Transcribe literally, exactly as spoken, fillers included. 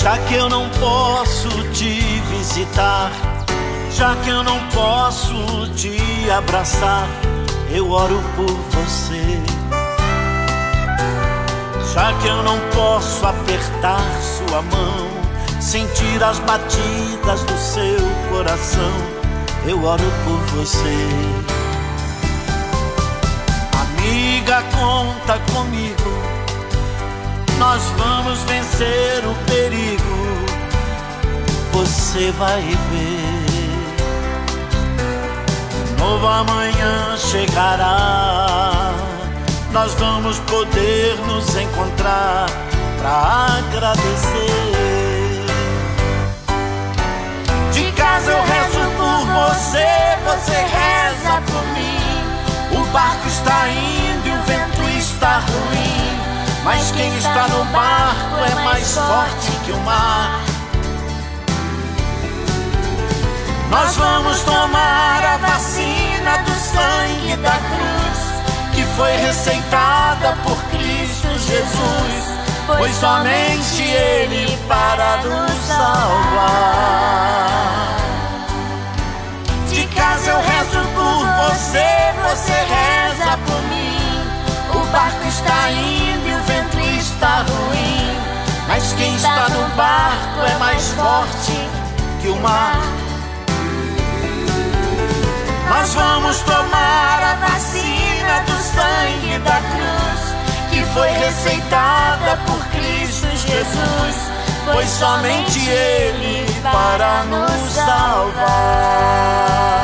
Já que eu não posso te visitar, já que eu não posso te abraçar, eu oro por você. Já que eu não posso apertar sua mão, sentir as batidas do seu coração, eu oro por você. Amiga, conta comigo, nós vamos vencer o perigo, você vai ver. Novo amanhã chegará, nós vamos poder nos encontrar pra agradecer. De casa eu rezo por você, você reza por mim. O barco está indo e o vento está ruim, mas quem está no barco é mais forte que o mar. Nós vamos tomar a vacina do sangue da cruz, que foi receitada por Cristo Jesus, pois somente Ele para nos salvar. De casa eu rezo por você, você reza por mim. O barco está indo e o vento está ruim, mas quem está no barco é mais forte que o mar. Nós vamos tomar a vacina do sangue da cruz, que foi receitada por Cristo Jesus, pois somente Ele para nos salvar.